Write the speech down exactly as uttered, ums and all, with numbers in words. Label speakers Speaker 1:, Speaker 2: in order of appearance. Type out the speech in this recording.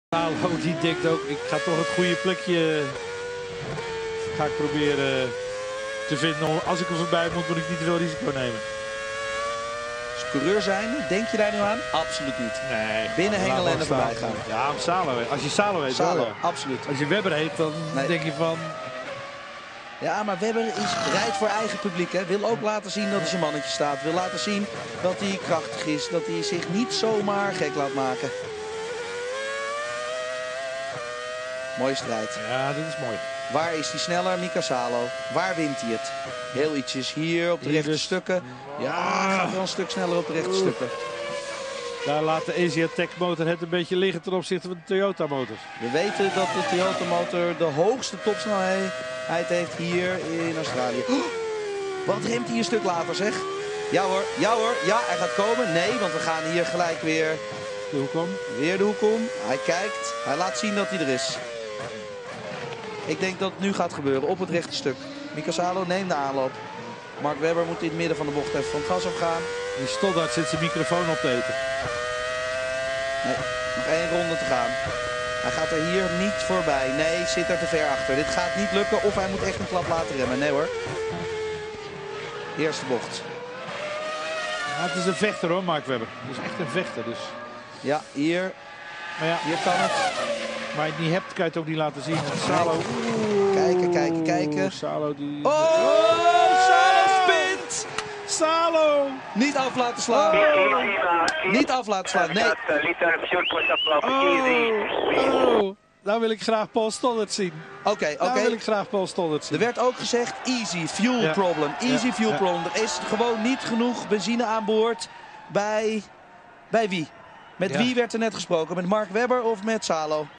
Speaker 1: Salo die denkt ook, ik ga toch het goede plekje ga ik proberen te vinden. Als ik er voorbij moet, moet ik niet te veel risico nemen.
Speaker 2: Als coureur zijn, denk je daar nu aan? Absoluut niet.
Speaker 1: Nee.
Speaker 2: Binnen hengelen en er voorbij gaan.
Speaker 1: Ja, Salo. Als je Salo heet,
Speaker 2: Salo,
Speaker 1: wel, ja.
Speaker 2: absoluut.
Speaker 1: Als je Webber heet, dan
Speaker 2: Nee.
Speaker 1: denk je van...
Speaker 2: Ja, maar Webber is, rijdt voor eigen publiek. Hè. Wil ook laten zien dat hij zijn mannetje staat. Wil laten zien dat hij krachtig is. Dat hij zich niet zomaar gek laat maken. Mooie strijd.
Speaker 1: Ja, dit is mooi.
Speaker 2: Waar is hij sneller? Mika Salo. Waar wint hij het? Heel ietsjes hier op de
Speaker 1: Hier
Speaker 2: rechte
Speaker 1: dus.
Speaker 2: stukken. Ja, gaat wel een stuk sneller op de rechte stukken.
Speaker 1: Daar laat de Asiatech motor het een beetje liggen ten opzichte van de Toyota motor.
Speaker 2: We weten dat de Toyota motor de hoogste topsnelheid heeft hier in Australië. Oh, wat remt hij een stuk later, zeg? Ja hoor, ja hoor, ja, hij gaat komen. Nee, want we gaan hier gelijk weer,
Speaker 1: De hoek om.
Speaker 2: weer de hoek om. Hij kijkt, hij laat zien dat hij er is. Ik denk dat het nu gaat gebeuren op het rechte stuk. Mika Salo neemt de aanloop. Mark Webber moet in het midden van de bocht even van het gas afgaan.
Speaker 1: Die Stoddard zit zijn microfoon op te eten.
Speaker 2: Nee, nog één ronde te gaan. Hij gaat er hier niet voorbij. Nee, zit er te ver achter. Dit gaat niet lukken of hij moet echt een klap laten remmen. Nee hoor. Eerste bocht.
Speaker 1: Ja, het is een vechter hoor, Mark Webber. Het is echt een vechter. Dus.
Speaker 2: Ja, hier.
Speaker 1: Maar ja,
Speaker 2: Hier kan het.
Speaker 1: waar je het niet hebt, kan je het ook niet laten zien. En Salo.
Speaker 2: Kijken, kijken, kijken.
Speaker 1: Oeh, Salo die...
Speaker 2: Oh, Salo spint!
Speaker 1: Salo!
Speaker 2: Niet af laten slaan. Niet af laten slaan, nee.
Speaker 1: Oh, oh. Nou wil ik graag Paul Stoddard zien.
Speaker 2: Oké, oké.
Speaker 1: Nou wil ik graag Paul Stoddard zien.
Speaker 2: Er werd ook gezegd easy fuel
Speaker 1: Ja.
Speaker 2: problem. Easy
Speaker 1: Ja,
Speaker 2: fuel
Speaker 1: ja.
Speaker 2: problem. Er is gewoon niet genoeg benzine aan boord. Bij, bij wie? Met
Speaker 1: Ja.
Speaker 2: wie werd er net gesproken? Met Mark Webber of met Salo?